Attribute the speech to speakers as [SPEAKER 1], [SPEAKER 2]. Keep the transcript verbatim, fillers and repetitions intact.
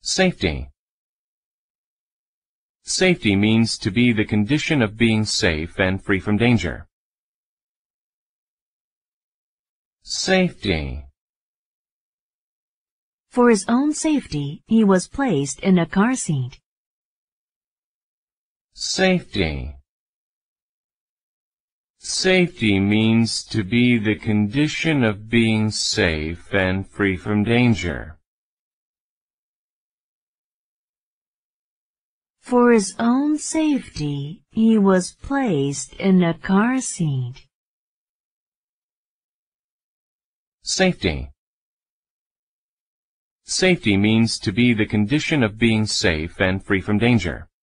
[SPEAKER 1] Safety. Safety means to be the condition of being safe and free from danger. Safety.
[SPEAKER 2] For his own safety, he was placed in a car seat.
[SPEAKER 1] Safety. Safety means to be the condition of being safe and free from danger.
[SPEAKER 2] For his own safety, he was placed in a car seat.
[SPEAKER 1] Safety. Safety means to be the condition of being safe and free from danger.